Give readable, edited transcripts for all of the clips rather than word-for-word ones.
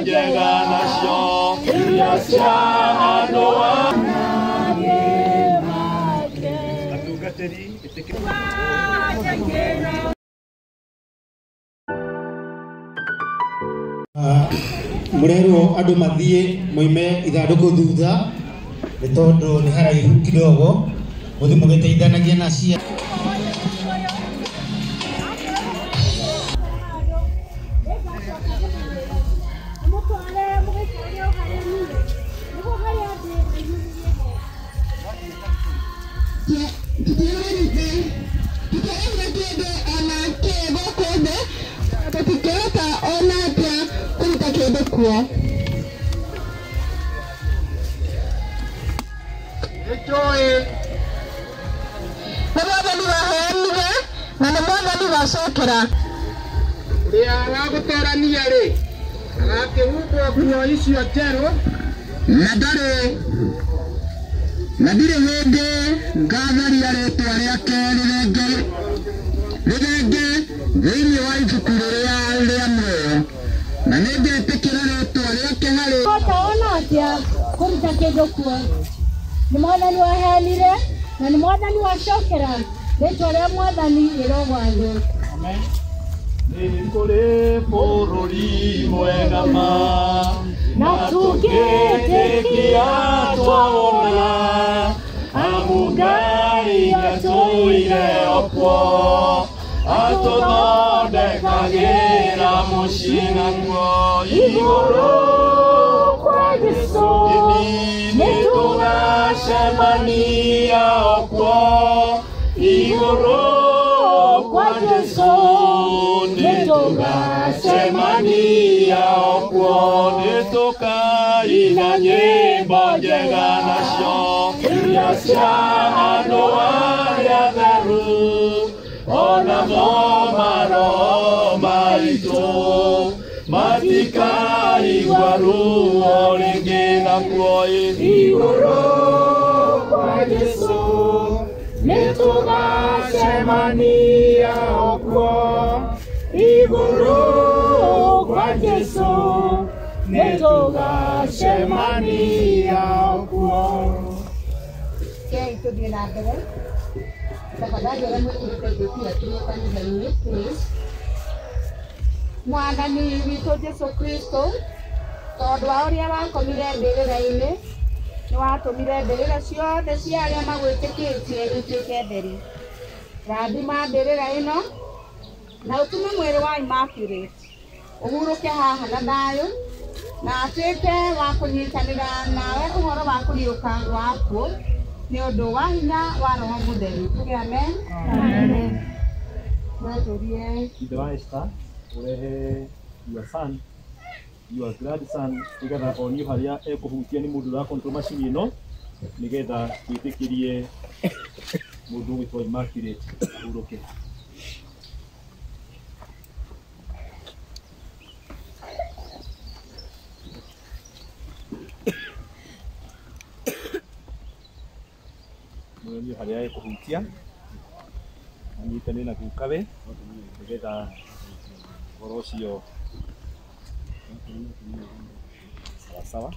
njega nacio iria cia andũ atungatĩri murero andu mathie moime ithanduku thutha ni tondu ni haraihu kidogo muthi mugiteithanagia na cia Nadire hende ngathari aretwa riake rirenge thiini wa ibuku riria muoyo na ningetikira ritwa riake hari ona atia kuruta kindu kuo ni mwathani waheanire na ni mwathani wacokera ritwa ria mwathani irogwathwo. Amen. Ni kuri bururi mwega ma na tukitikia twaona amugai atuire okwo atuthondekagira mucina guo iguru kwa Jesu nitugacemania okwo iguru kwa Jesu nitugacemania okwo nitukaina nyimbo njega nacio iria cia andũ arĩa theru onamo maroho maitũ matikaigua ruo rĩngĩ nakuo igũrũ kwa Jesu nitugacemania okwo igũrũ kwa Jesu nitugacemania okwo. Tuthie na mbere tafadhali arĩa mwĩkĩrĩte ngũbia tũrũkanitha-inĩ please. Mwathani witũ Jesu Kristo, tondũ wa ũrĩa wakomire mbĩrĩra-inĩ nĩ watũmire mbĩrĩra ciothe cia arĩa magwĩtĩkĩtie ituĩke theri. Rathima mbĩrĩra ĩno na ũtume mwĩrĩ wa Immaculate ũhurũke haha na thayũ na atuĩke wa kũnyitanĩra nawe ũhoro wa kũriũka gwa akuũ nĩ ũndũ wa hinya wa Roho Mũtheru. Tuge amen. Amen. Ithe Esther urehe your son, your grandson, nigetha onio haria ekuhutia ni mundu wa control machine ino nigetha twitikirie mundu witwa Immaculate uruke. Mwonio haria ekuhutia anyitane na gukawe nigetha ũhoro ũcio sawa.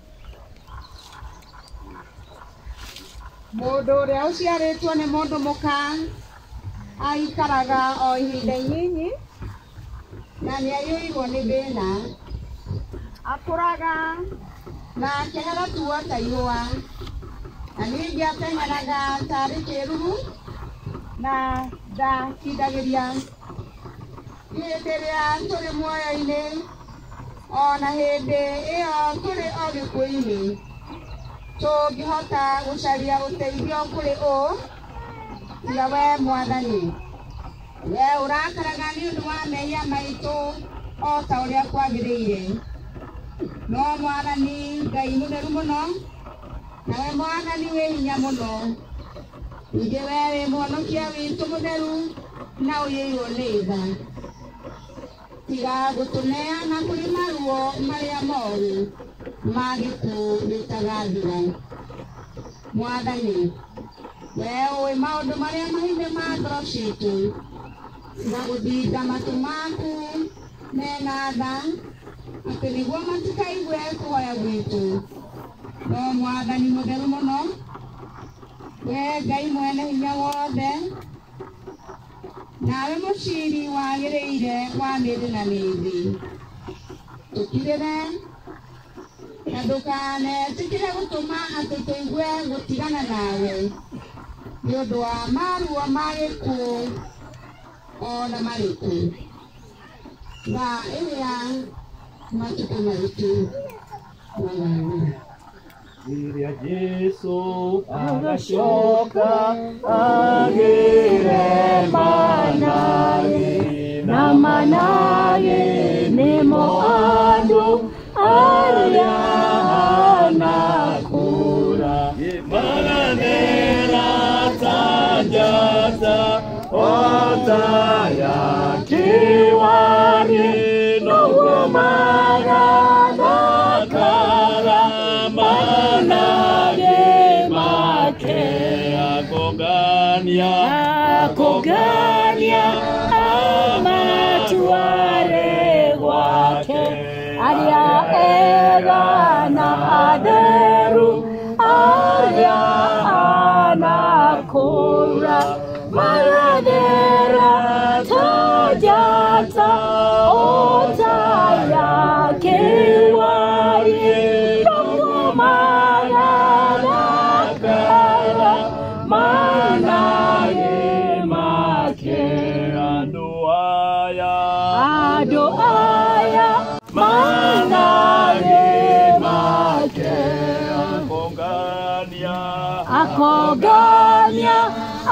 Mũndũ ũrĩa ũciarĩtwo nĩ mũndũ mũka aikaraga o ihinda inyinyi na nĩ aiyũirwo nĩ thĩna, akũraga na akĩhera tuo ta ihũa na ningĩ ateng'eraga tarĩ kĩruru na ndakindagĩria hĩndĩ ĩrĩa tũrĩ muoyo-inĩ ona hĩndĩ ĩyo tũrĩ o gĩkuũ-inĩ tũngĩhota gũcaria ũteithio kũrĩ ũ tiga we Mwathani. We ũrakaraga nĩ ũndũ wa mehia maitũ o ta ũrĩa kwagĩrĩire, no Mwathani Ngai mũtheru mũno nawe Mwathani wĩ hinya mũno, ningĩ we wĩ mũhonokia witũ mũtheru na ũiyũirwo nĩ tha. Tiga gũtũneana kũrĩ maruo marĩa moru ma gĩkuũ gĩtagathira. Mwathani, we ũĩ maũndũ marĩa mahithe ma ngoro citũ, tiga gũthinga matũ maku mena tha atĩ nĩguo matikaigue kũhoya gwitũ. No Mwathani mũtheru mũno, we Ngai mwene hinya wothe, nawe mũciri wagĩrĩire wa mĩndĩ na mĩndĩ, tũkirĩre na ndũkanetĩkĩre gũtũma atĩ tũigue gũtigana nawe nĩ ũndũ wa maruo ma gĩkuũ ona marĩkũ. Thaa ĩrĩa matukũ maitũ magana Iria Jesu agacoka agĩre manage na manage nĩmo andũ arĩa anakũra maganĩra ta njata ota ya kĩwari noguo magathakara manage make akũngania amatuare gwake arĩa ega na atheru arĩa anakũra magathera ta njata ota ya kĩwari noguo magathakara manage make andũ aya manage make akũngania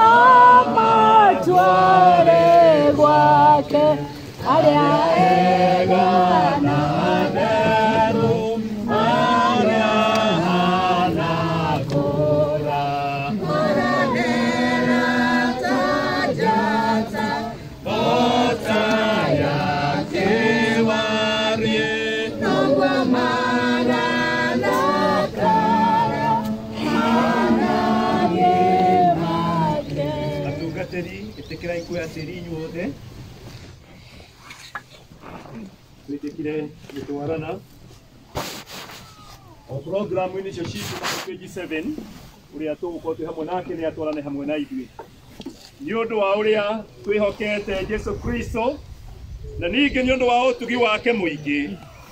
amatware gwake arĩa ega na atheru arĩa anakũra maranera ta njata ota ya kĩwari noguo magathakara manage make. Atungatĩri, ĩtĩkĩrai kuoya tĩri inyuothe twĩtĩkire gũtwarana o programu-inĩ icio citũ na page 7 ũrĩa tũgũkorwo twĩ hamwe nake nĩ atwarane hamwe na ithuĩ nĩ ũndũ wa ũrĩa twĩhokete Jesu Kristo na ningĩ nĩ ũndũ wa ũtugi wake mũingĩ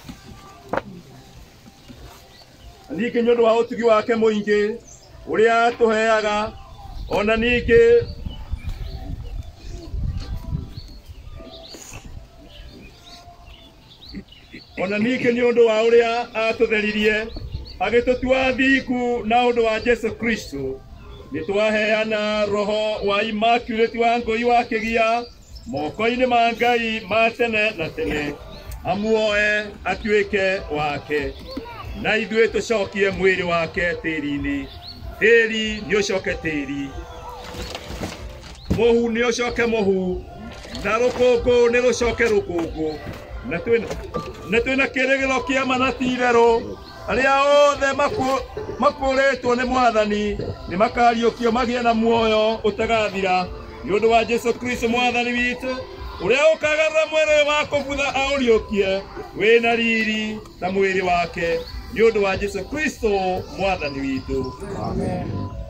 ũrĩa tũheaga ona ningĩ nĩ ũndũ wa ũrĩa atũtheririe agĩtũtua thingu na ũndũ wa Jesu Kristo nĩ twaheana roho wa Immaculate wa ngũi wa kĩgia moko-inĩ ma Ngai ma tene na tene amuoe atuĩke wake na ithuĩ tũcokie mwĩrĩ wake tĩri-inĩ tĩri nĩ ũcoke tĩri mũhu nĩ ũcoke mũhu na rũkũngũ nĩ rũcoke rũkũngũ na twĩna kĩrĩgĩro kĩa manatirerũ arĩa othe makũrĩtwo nĩ Mwathani nĩ makariũkio magĩe na muoyo ũtagathira nĩ ũndũ wa Jesu Kristo Mwathani witũ ũrĩa ũkagarũra mwĩrĩ ũyũ wa kũbutha aũriũkie wĩna riri ta mwĩrĩ wake nĩ ũndũ wa Jesu Kristo Mwathani witũ. Amen.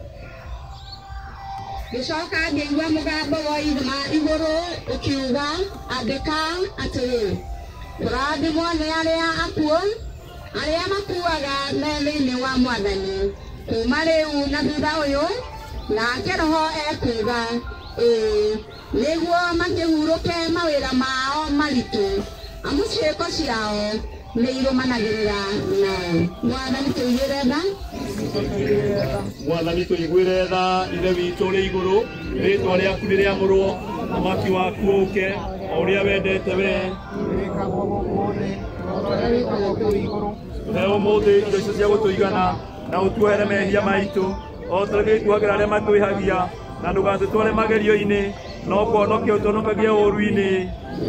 Gĩcoka ngĩigua mũgambo wa igũrũ ũkiuga andĩka atĩrĩ tũrathimwo nĩ arĩa akuũ arĩa makuaga me thĩinĩ wa Mwathani kuma rĩu na thutha ũyũ nake Roho ekuga nĩguo makĩhurũke mawĩra mao maritũ amu ciĩko ciao nĩ irũmanagĩrĩra nao. Mwathani tũiguĩre tha Mwathani tũiguĩre tha ithe witũ ũrĩ igũrũ rĩĩtwa rĩaku nĩ rĩamũrwo ũthamaki waku ũũke o ũrĩa wendete wee he ũmũthĩ indo icio cia gũtũigana na ũtuohere mehia maitũ o tũgĩtuagĩra arĩa matwĩhagia na ndũgatũtware magerio-inĩ no ũkonokie ũtũhonokagie ũũru-inĩ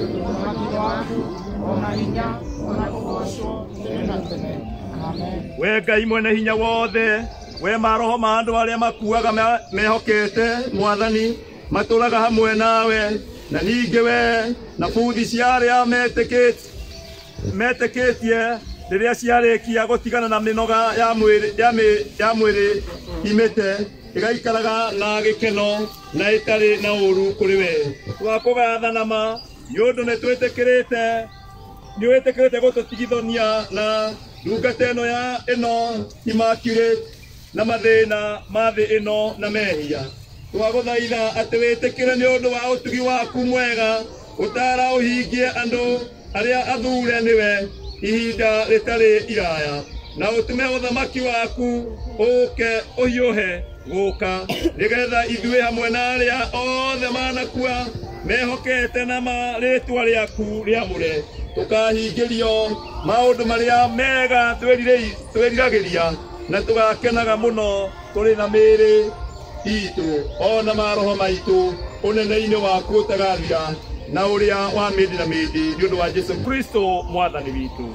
we Ngai mwene hinya wothe we maroho ma andũ arĩa makuaga mehokete Mwathani matũraga hamwe nawe na ningĩ we na buthi cia arĩa metĩkĩte meteketie riria ciarikia gutigana na minoga ya mwiri imete igaikaraga na gikeno na itari na uru kuri we twakugathana ma yundu ne twetekirite gututigithonia na ndungata ino ya ino Immaculate na mathina mathi ino na mehia twaguthaitha ati witikire ni undu wa utugi waku mwega utara uhingie andu aria athure niwe ihinda ritari iraya na utume uthamaki waku uke uhiuhe guka nigetha ithuĩ hamwe na aria othe manakua mehokete na maritwa riaku riamure tukahingirio maundu maria mega twiriragiria na tugakenaga muno turi na mĩĩrĩ itu ona maroho maitu unene-ini waku utagathira na uria wa mĩndĩ na mĩndĩ nĩ ũndũ wa Jesu Kristo mwathani witũ.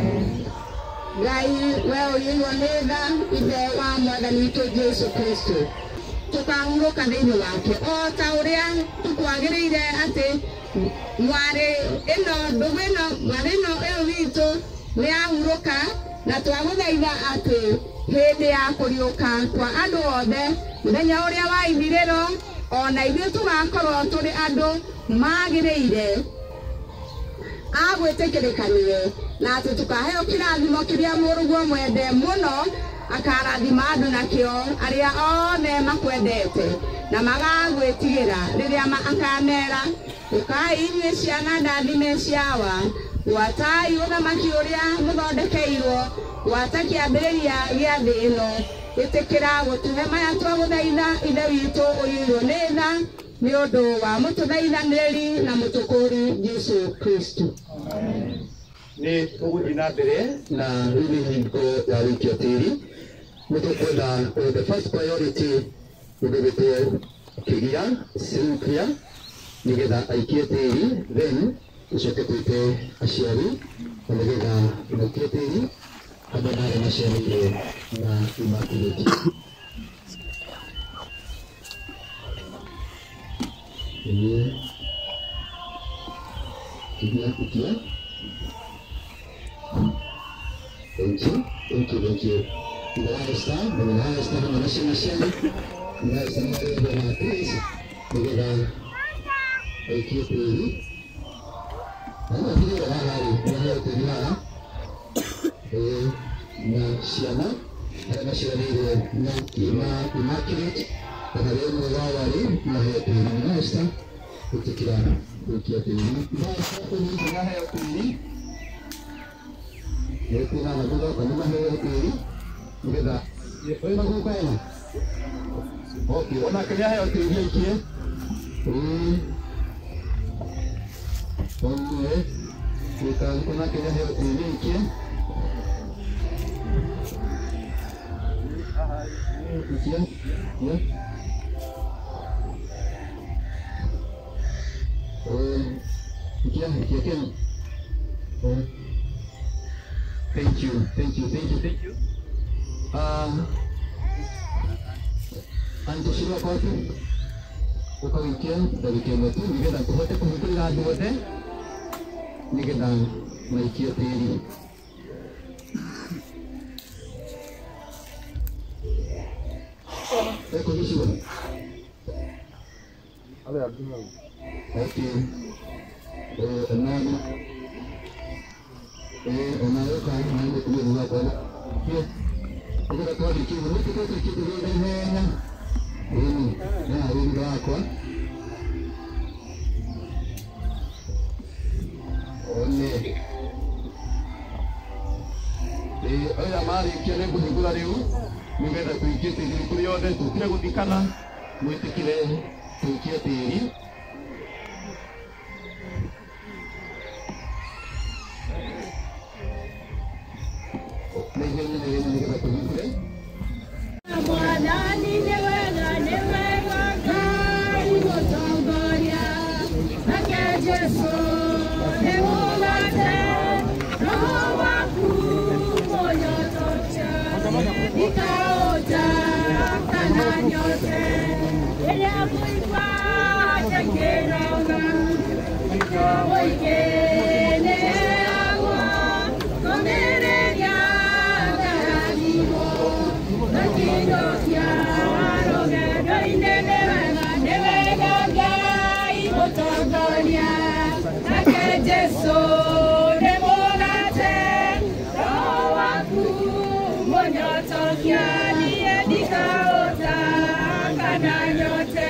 Ngai we ũiyũirwo nĩ tha ithe wa mwathani witũ Jesu Kristo tukahurũka thĩinĩ wake o ta ũrĩa tũkwagĩrĩire atĩ mwarĩ ĩno witũ nĩ ahurũka na twagũthaitha atĩ hĩndĩ ya kũriũka kwa andũ othe mũthenya ũrĩa wa ithirĩro ona ithuĩ tũgakorwo tũrĩ andũ magĩrĩire a gwĩtĩkĩrĩkanĩre na atĩ tũkaheo kĩrathimo kĩrĩa mũrũguo mwende mũno akarathima andũ nakĩo arĩa othe makwendete na magagwĩtigĩra rĩrĩa akanera ũkai inyuĩ ciana ndathime ciawa gwatai ũthamaki ũrĩa mũthondekeirwo gwata kĩambĩrĩria gĩa thĩ ĩno ĩtĩkĩra gũtũhe maya twagũthaitha ithe witũ ũiyũirwo nĩ tha nĩ ũndũ wa mũtũthaithanĩrĩri na mũtũkũri Jesu Kristo. Nĩ tũgũthiĩ na mbere na rĩu hingo ya wĩikia tĩri nĩ tũkwenda the first priority mũndũ kĩgia Cynthia nĩgetha aikie tĩri then tũcoke twĩte aciari na nĩgetha maikie tĩri andũ marĩa maciarĩire na Immaculate. Thank you. The last time, I'm going to say, the please, because I keep it. I'm not here to na Siana, I'm not sure na Immaculate, but I don't know why I didn't have to minister. Kutikira kukia tini na hayo tini yetu na ndugu kwa nini hayo tini ngeda wewe unakuwa ina okay ona kile hayo tini hikie okay kuna kile hayo tini hikie Thank you. Antushirwa kwatu ukawikia dawikia tu nigeda kuhote kuhutira hadi wote nigeda maikia tiri eko hishwa ale abduna okay nani unaweka nani kuja kwa hiyo ndio kwa kitu ndio kitu ndio na rinda yako one aya mari kile kuhigura leo ningenda kuikete ili kule yote tukire kutikana mwitikile tukiete hili Oye, yote